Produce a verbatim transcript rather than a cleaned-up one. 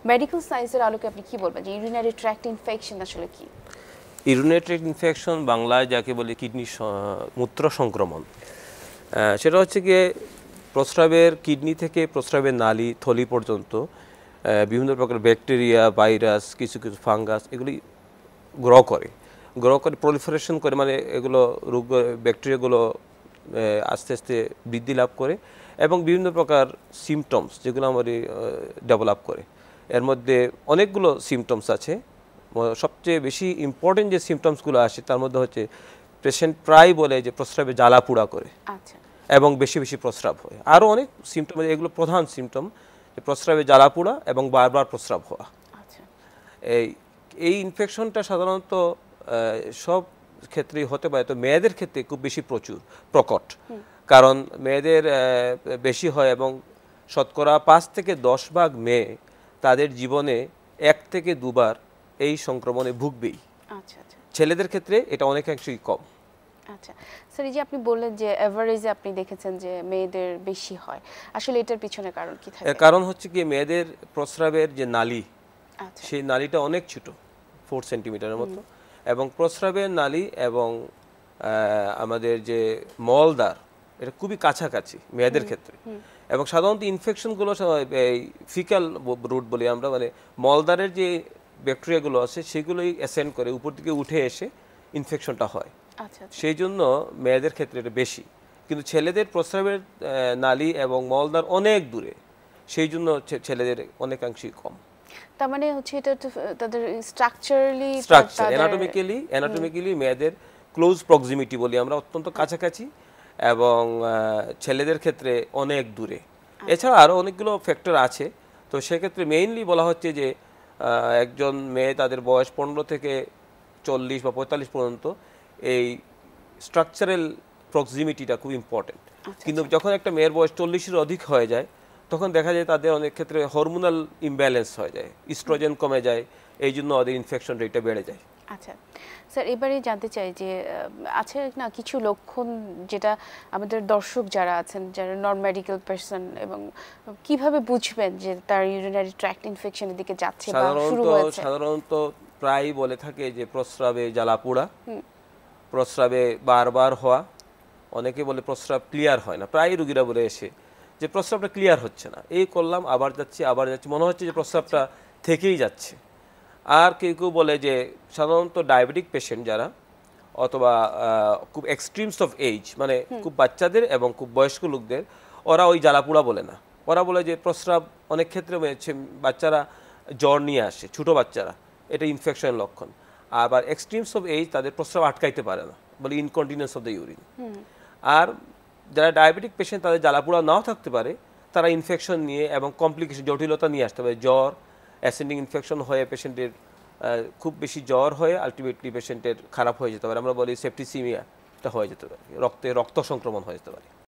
Medical সায়েন্সের আলোকে আপনি কি বলবেন যে ইউরিনারি ট্র্যাক্ট ইনফেকশন আসলে কি? ইউরিনারি ট্র্যাক্ট ইনফেকশন বাংলায় যাকে বলে কিডনি মূত্র সংক্রমণ, সেটা হচ্ছে গিয়ে প্রস্রাবের কিডনি থেকে প্রস্রাবের নালী থলি পর্যন্ত বিভিন্ন প্রকার ব্যাকটেরিয়া, ভাইরাস, কিছু কিছু ফাঙ্গাস এগুলি গ্রো করে গ্রো করে প্রলিফারেশন করে, মানে এগুলো রোগ ব্যাকটেরিয়াগুলো আস্তে আস্তে বৃদ্ধি লাভ করে এবং বিভিন্ন প্রকার সিমটমস যেগুলো আমাদের ডেভেলপ করে। এর মধ্যে অনেকগুলো সিমটমস আছে। সবচেয়ে বেশি ইম্পর্টেন্ট যে সিমটমসগুলো আসে তার মধ্যে হচ্ছে পেশেন্ট প্রায় বলে যে প্রস্রাবে জ্বালা পোড়া করে, আচ্ছা, এবং বেশি বেশি প্রস্রাব হয়। আরও অনেক সিমটম, এগুলো প্রধান সিমটম, যে প্রস্রাবে জ্বালা পোড়া এবং বারবার প্রস্রাব হওয়া। আচ্ছা, এই এই ইনফেকশনটা সাধারণত সব ক্ষেত্রেই হতে পারে, তো মেয়েদের ক্ষেত্রে খুব বেশি প্রচুর প্রকট, কারণ মেয়েদের বেশি হয় এবং শতকরা পাঁচ থেকে দশ ভাগ মেয়ে তাদের জীবনে এক থেকে দুবার এই সংক্রমণে ভুগবেই। আচ্ছা আচ্ছা, ছেলেদের ক্ষেত্রে এটা অনেকাংশেই কম। আচ্ছা স্যার, এই যে আপনি বললেন যে এভারেজে আপনি দেখেছেন যে মেয়েদের বেশি হয়, আসলে এটার পিছনে কারণ কি থাকে? কারণ হচ্ছে কি, মেয়েদের প্রস্রাবের যে নালী, সেই নালীটা অনেক ছোট, ফোর সেন্টিমিটারের মতো, এবং প্রস্রাবের নালী এবং আমাদের যে মলদ্বার এটা খুবই কাছাকাছি মেয়েদের ক্ষেত্রে, এবং সাধারণত ইনফেকশনগুলো এই ফিকাল রুট বলি আমরা, মানে মলদ্বারের যে ব্যাকটেরিয়াগুলো আছে সেগুলোই অ্যাসেন্ড করে উপর দিকে উঠে এসে ইনফেকশনটা হয়। সেই জন্য মেয়েদের ক্ষেত্রে এটা বেশি, কিন্তু ছেলেদের প্রস্রাবের নালী এবং মলদ্বার অনেক দূরে, সেই জন্য ছেলেদের অনেকাংশেই কম। তার মানে হচ্ছে এটা তাদের স্ট্রাকচারালি স্ট্রাকচার অ্যানাটমিক্যালি অ্যানাটমিক্যালি মেয়েদের ক্লোজ প্রক্সিমিটি বলি আমরা, অত্যন্ত কাছাকাছি, এবং ছেলেদের ক্ষেত্রে অনেক দূরে। এছাড়া আরও অনেকগুলো ফ্যাক্টর আছে, তো সেক্ষেত্রে মেইনলি বলা হচ্ছে যে একজন মেয়ে তাদের বয়স পনেরো থেকে চল্লিশ বা পঁয়তাল্লিশ পর্যন্ত এই স্ট্রাকচারাল প্রক্সিমিটিটা খুব ইম্পর্টেন্ট। কিন্তু যখন একটা মেয়ের বয়স চল্লিশের অধিক হয়ে যায় তখন দেখা যায় তাদের অনেক ক্ষেত্রে হরমোনাল ইমব্যালেন্স হয়ে যায়, ইস্ট্রোজেন কমে যায়, এই জন্য ওদের ইনফেকশন রেটটা বেড়ে যায়। আচ্ছা স্যার, এবারে জানতে চাই যে আছে না কিছু লক্ষণ যেটা আমাদের দর্শক যারা আছেন, যারা নন মেডিকেল পারসন, এবং কিভাবে বুঝবেন যে তার ইউরিনারি ট্র্যাক্ট ইনফেকশনের দিকে যাচ্ছে বা শুরু হয়েছে? সাধারণত প্রায় বলে থাকে যে প্রস্রাবে জ্বালা পোড়া, প্রস্রাবে বারবার হওয়া, অনেকে বলে প্রস্রাব ক্লিয়ার হয় না, প্রায় রোগীরা বলে এসে যে প্রস্রাবটা ক্লিয়ার হচ্ছে না, এই করলাম আবার যাচ্ছি আবার যাচ্ছি, মনে হচ্ছে যে প্রস্রাবটা থেকেই যাচ্ছে। আর কেউ কেউ বলে যে সাধারণত ডায়াবেটিক পেশেন্ট যারা, অথবা খুব এক্সট্রিমস অফ এজ, মানে খুব বাচ্চাদের এবং খুব বয়স্ক লোকদের, ওরা ওই জ্বালাপোড়া বলে না, ওরা বলে যে প্রস্রাব অনেক ক্ষেত্রে বাচ্চারা জ্বর নিয়ে আসে, ছোটো বাচ্চারা, এটা ইনফেকশনের লক্ষণ। আবার এক্সট্রিমস অফ এজ তাদের প্রস্রাব আটকাইতে পারে না, বলে ইনকন্টিনেন্স অফ দ্য ইউরিন। আর যারা ডায়াবেটিক পেশেন্ট তাদের জ্বালাপোড়া নাও থাকতে পারে, তারা ইনফেকশন নিয়ে এবং কমপ্লিকেশন জটিলতা নিয়ে আসতে পারে, জ্বর, অ্যাসেন্ডিং ইনফেকশন হয়ে পেশেন্টের খুব বেশি জ্বর হয়ে আলটিমেটলি পেশেন্টের খারাপ হয়ে যেতে পারে, আমরা বলি সেপ্টিসিমিয়া, এটা হয়ে যেতে পারে, রক্তে রক্ত সংক্রমণ হয়ে যেতে পারে।